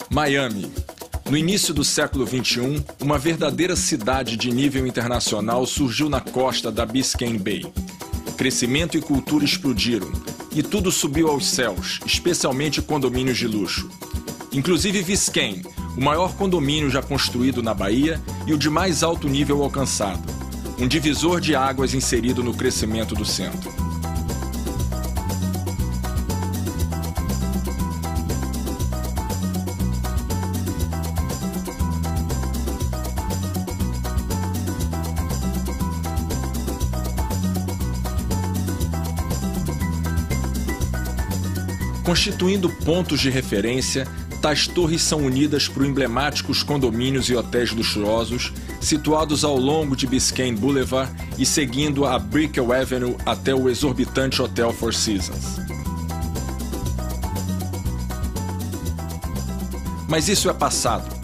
Miami. No início do século XXI, uma verdadeira cidade de nível internacional surgiu na costa da Biscayne Bay. Crescimento e cultura explodiram, e tudo subiu aos céus, especialmente condomínios de luxo. Inclusive Biscayne, o maior condomínio já construído na Bahia e o de mais alto nível alcançado. Um divisor de águas inserido no crescimento do centro. Constituindo pontos de referência, tais torres são unidas por emblemáticos condomínios e hotéis luxuosos, situados ao longo de Biscayne Boulevard e seguindo a Brickell Avenue até o exorbitante Hotel Four Seasons. Mas isso é passado.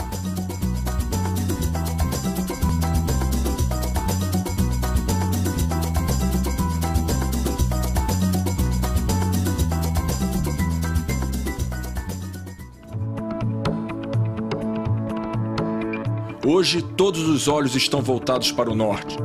Hoje, todos os olhos estão voltados para o norte,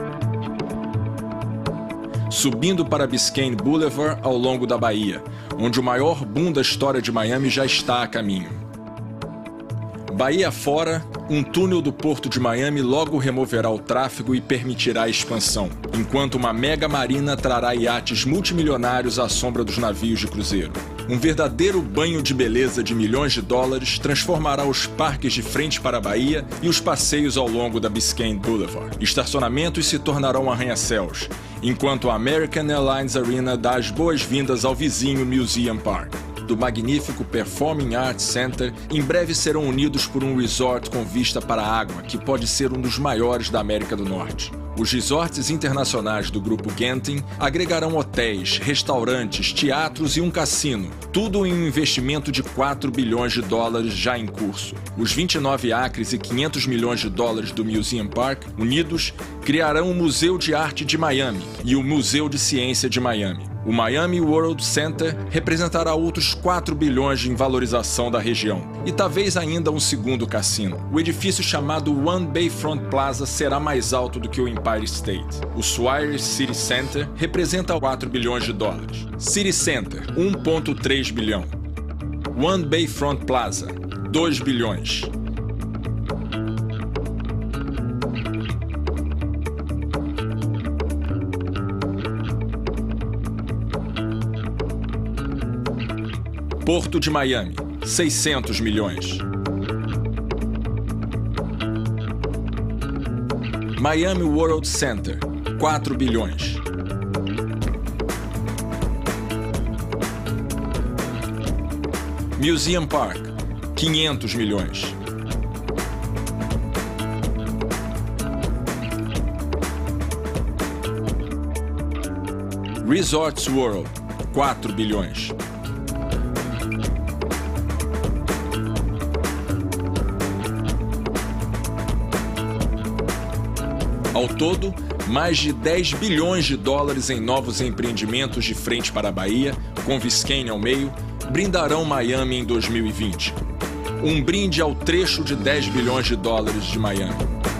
subindo para Biscayne Boulevard ao longo da Bahia, onde o maior boom da história de Miami já está a caminho. Bahia fora, um túnel do porto de Miami logo removerá o tráfego e permitirá a expansão, enquanto uma mega marina trará iates multimilionários à sombra dos navios de cruzeiro. Um verdadeiro banho de beleza de milhões de dólares transformará os parques de frente para a Bahia e os passeios ao longo da Biscayne Boulevard. Estacionamentos se tornarão arranha-céus, enquanto a American Airlines Arena dá as boas-vindas ao vizinho Museum Park. Do magnífico Performing Arts Center, em breve serão unidos por um resort com vista para a água, que pode ser um dos maiores da América do Norte. Os resorts internacionais do Grupo Genting agregarão hotéis, restaurantes, teatros e um cassino, tudo em um investimento de 4 bilhões de dólares já em curso. Os 29 acres e 500 milhões de dólares do Museum Park, unidos, criarão o Museu de Arte de Miami e o Museu de Ciência de Miami. O Miami World Center representará outros 4 bilhões em valorização da região, e talvez ainda um segundo cassino. O edifício chamado One Bayfront Plaza será mais alto do que o Empire State. O Swire City Center representa 4 bilhões de dólares. City Center, 1,3 bilhão. One Bayfront Plaza, 2 bilhões. Porto de Miami, 600 milhões. Miami World Center, 4 bilhões. Museum Park, 500 milhões. Resorts World, 4 bilhões. Ao todo, mais de 10 bilhões de dólares em novos empreendimentos de frente para a Bahia, com Biscayne ao meio, brindarão Miami em 2020. Um brinde ao trecho de 10 bilhões de dólares de Miami.